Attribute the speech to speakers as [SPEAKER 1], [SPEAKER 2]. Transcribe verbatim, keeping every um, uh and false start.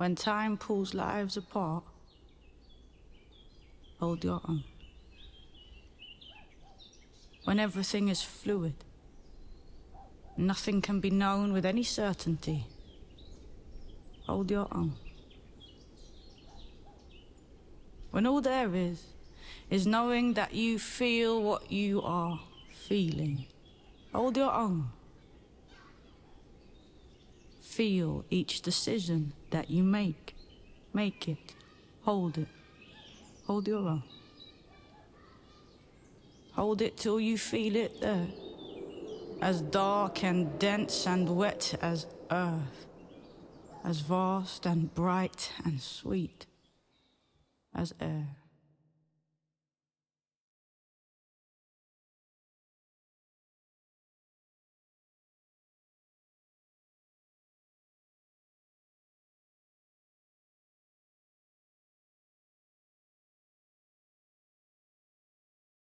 [SPEAKER 1] When time pulls lives apart, hold your own. When everything is fluid, nothing can be known with any certainty, hold your own. When all there is, is knowing that you feel what you are feeling, hold your own. Feel each decision that you make. Make it. Hold it. Hold your own. Hold it till you feel it there. As dark and dense and wet as earth. As vast and bright and sweet as air.